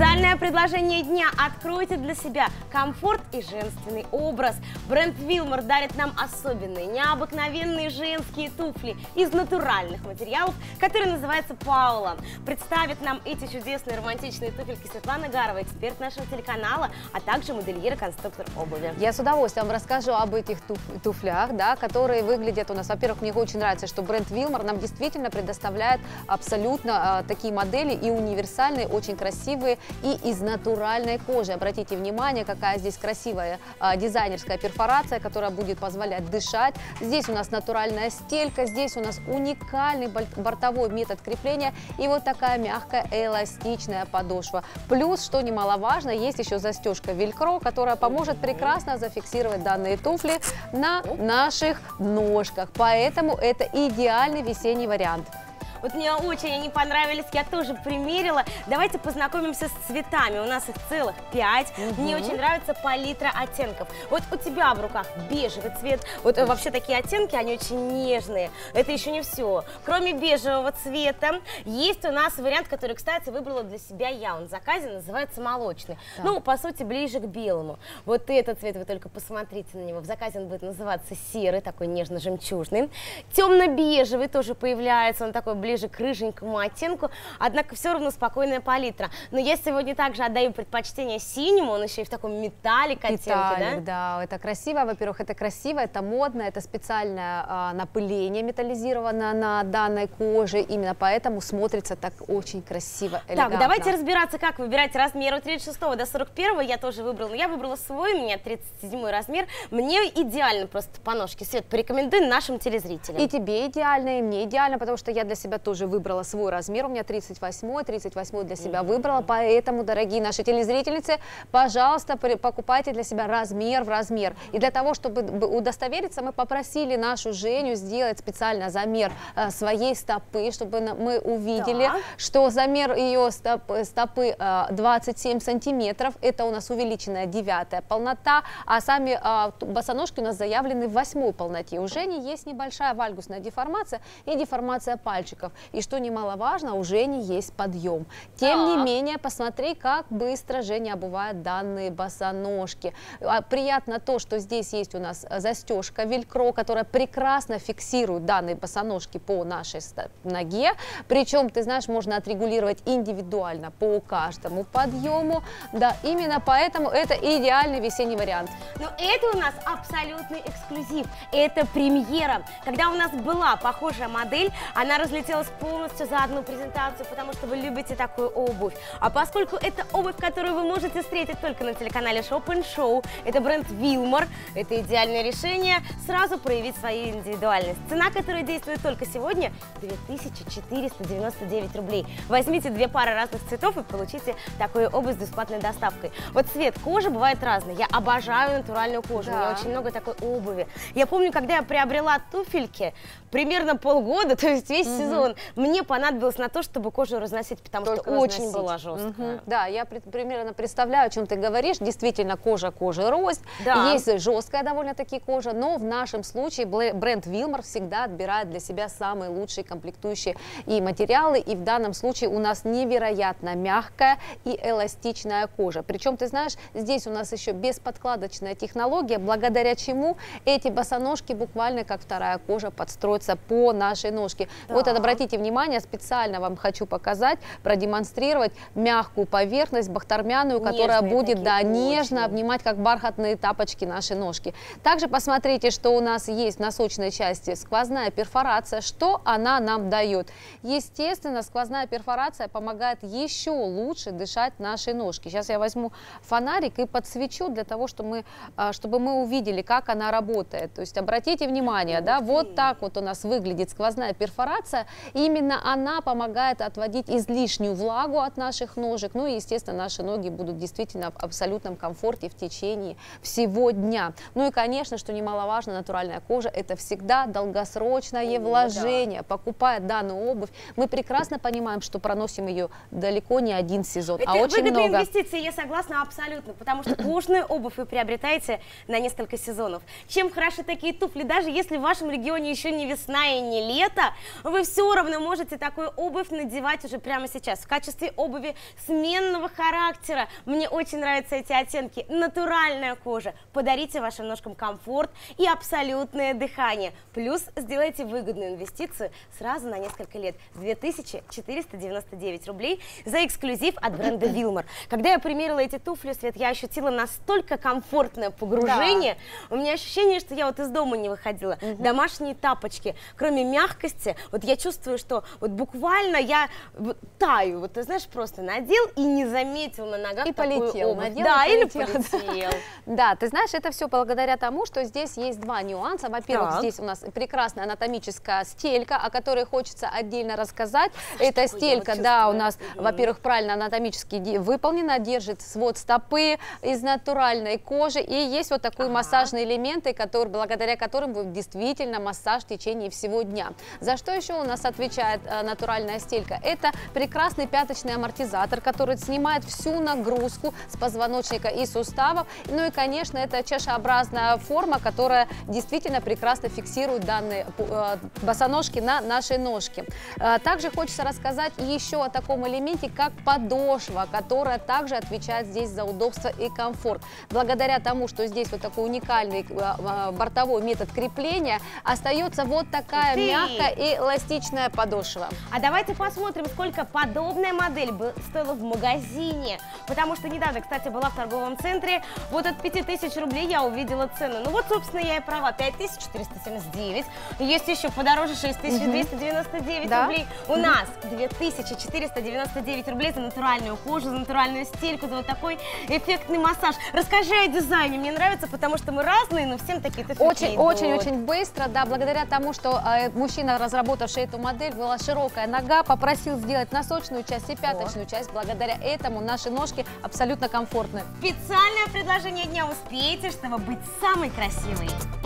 Специальное предложение дня. Откройте для себя комфорт и женственный образ. Бренд Wilmore дарит нам особенные, необыкновенные женские туфли из натуральных материалов, которые называются Паула. Представит нам эти чудесные романтичные туфельки Светлана Гарова, эксперт нашего телеканала, а также модельер и конструктор обуви. Я с удовольствием расскажу об этих туфлях, да, которые выглядят у нас. Во-первых, мне очень нравится, что бренд Wilmore нам действительно предоставляет абсолютно такие модели и универсальные, очень красивые, и из натуральной кожи. Обратите внимание, какая здесь красивая дизайнерская перфорация, которая будет позволять дышать. Здесь у нас натуральная стелька, здесь у нас уникальный бортовой метод крепления и вот такая мягкая эластичная подошва. Плюс, что немаловажно, есть еще застежка велькро, которая поможет прекрасно зафиксировать данные туфли на наших ножках. Поэтому это идеальный весенний вариант. Вот мне очень они понравились, я тоже примерила. Давайте познакомимся с цветами. У нас их целых 5. Мне очень нравится палитра оттенков. Вот у тебя в руках бежевый цвет. Вот вообще такие оттенки, они очень нежные. Это еще не все. Кроме бежевого цвета, есть у нас вариант, который, кстати, выбрала для себя я. Он в заказе, называется молочный. Да. Ну, по сути, ближе к белому. Вот этот цвет, вы только посмотрите на него. В заказе он будет называться серый, такой нежно-жемчужный. Темно-бежевый тоже появляется, он такой ближе к рыженькому оттенку, однако все равно спокойная палитра. Но я сегодня также отдаю предпочтение синему, он еще и в таком металлик оттенке, да? Да, это красиво, во-первых, это красиво, это модно, это специальное напыление металлизировано на данной коже, именно поэтому смотрится так очень красиво, элегантно. Так, давайте разбираться, как выбирать размер от 36 до 41, я тоже выбрала, но я выбрала свой, у меня 37 размер, мне идеально просто по ножке. Свет, порекомендуй нашим телезрителям. И тебе идеально, и мне идеально, потому что я для себя тоже выбрала свой размер, у меня 38 для себя выбрала, поэтому, дорогие наши телезрительницы, пожалуйста, покупайте для себя размер в размер. И для того, чтобы удостовериться, мы попросили нашу Женю сделать специально замер своей стопы, чтобы мы увидели, что замер ее стопы 27 сантиметров, это у нас увеличенная 9-я полнота, а сами босоножки у нас заявлены в 8-й полноте. У Жени есть небольшая вальгусная деформация и деформация пальчиков. И что немаловажно, у Жени есть подъем. Тем не менее, посмотри, как быстро Женя обувает данные босоножки. Приятно то, что здесь есть у нас застежка велькро, которая прекрасно фиксирует данные босоножки по нашей ноге. Причем, ты знаешь, можно отрегулировать индивидуально по каждому подъему. Да, именно поэтому это идеальный весенний вариант. Но это у нас абсолютный эксклюзив. Это премьера. Когда у нас была похожая модель, она разлетелась полностью за одну презентацию, потому что вы любите такую обувь. А поскольку это обувь, которую вы можете встретить только на телеканале Shop & Show, это бренд Wilmore, это идеальное решение сразу проявить свою индивидуальность. Цена, которая действует только сегодня, 2499 рублей. Возьмите 2 пары разных цветов и получите такую обувь с бесплатной доставкой. Вот цвет кожи бывает разный. Я обожаю натуральную кожу, у меня очень много такой обуви. Я помню, когда я приобрела туфельки, примерно полгода, то есть весь сезон, мне понадобилось на то, чтобы кожу разносить, потому что очень была жесткая. Да, я примерно представляю, о чем ты говоришь. Действительно, кожа рознь. Да. Есть жесткая довольно-таки кожа, но в нашем случае бренд Wilmore всегда отбирает для себя самые лучшие комплектующие и материалы. И в данном случае у нас невероятно мягкая и эластичная кожа. Причем, ты знаешь, здесь у нас еще бесподкладочная технология, благодаря чему эти босоножки буквально как вторая кожа подстроятся по нашей ножке. Да. Вот обратите внимание, специально вам хочу показать, продемонстрировать мягкую поверхность, бахтармяную, которая будет нежно обнимать, как бархатные тапочки, наши ножки. Также посмотрите, что у нас есть в носочной части сквозная перфорация. Что она нам дает? Естественно, сквозная перфорация помогает еще лучше дышать нашей ножки. Сейчас я возьму фонарик и подсвечу для того, чтобы мы увидели, как она работает. То есть обратите внимание, да, вот так вот у нас выглядит сквозная перфорация. Именно она помогает отводить излишнюю влагу от наших ножек. Ну и, естественно, наши ноги будут действительно в абсолютном комфорте в течение всего дня. Ну и, конечно, что немаловажно, натуральная кожа – это всегда долгосрочное вложение. Да. Покупая данную обувь, мы прекрасно понимаем, что проносим ее далеко не один сезон, это а очень много. Это инвестиции, я согласна абсолютно, потому что кожаную обувь вы приобретаете на несколько сезонов. Чем хороши такие туфли, даже если в вашем регионе еще не весна и не лето, вы все поровну можете такую обувь надевать уже прямо сейчас. В качестве обуви сменного характера. Мне очень нравятся эти оттенки. Натуральная кожа. Подарите вашим ножкам комфорт и абсолютное дыхание. Плюс сделайте выгодную инвестицию сразу на несколько лет. 2499 рублей за эксклюзив от бренда Wilmar. Когда я примерила эти туфли, Свет, я ощутила настолько комфортное погружение. Да. У меня ощущение, что я вот из дома не выходила. Домашние тапочки. Кроме мягкости, вот я чувствую, что вот буквально я вот таю. Вот ты знаешь, просто надел и не заметил на ногах и такую полетел. обувь. Надел, да, и или полетел. Да, ты знаешь, это все благодаря тому, что здесь есть два нюанса. Во-первых, здесь у нас прекрасная анатомическая стелька, о которой хочется отдельно рассказать. Эта стелька, да, у нас, во-первых, правильно анатомически выполнена, держит свод стопы из натуральной кожи, и есть вот такие массажные элементы, благодаря которым будет действительно массаж в течение всего дня. За что еще у нас отвечает натуральная стелька? Это прекрасный пяточный амортизатор, который снимает всю нагрузку с позвоночника и суставов. Ну и, конечно, это чашеобразная форма, которая действительно прекрасно фиксирует данные босоножки на нашей ножке. Также хочется рассказать еще о таком элементе, как подошва, которая также отвечает здесь за удобство и комфорт. Благодаря тому, что здесь вот такой уникальный бортовой метод крепления, остается вот такая мягкая и эластичная подошва. А давайте посмотрим, сколько подобная модель бы стоила в магазине. Потому что недавно, кстати, была в торговом центре. Вот от 5000 рублей я увидела цену. Ну вот, собственно, я и права. 5479. Есть еще подороже 6299 рублей. У нас 2499 рублей за натуральную кожу, за натуральную стельку, за вот такой эффектный массаж. Расскажи о дизайне. Мне нравится, потому что мы разные, но всем такие туфельки Очень быстро, да, благодаря тому, что мужчина, разработавший эту модель, была широкая нога, попросил сделать носочную часть и пяточную часть. Благодаря этому наши ножки абсолютно комфортны. Специальное предложение дня. Успейте, чтобы быть самой красивой.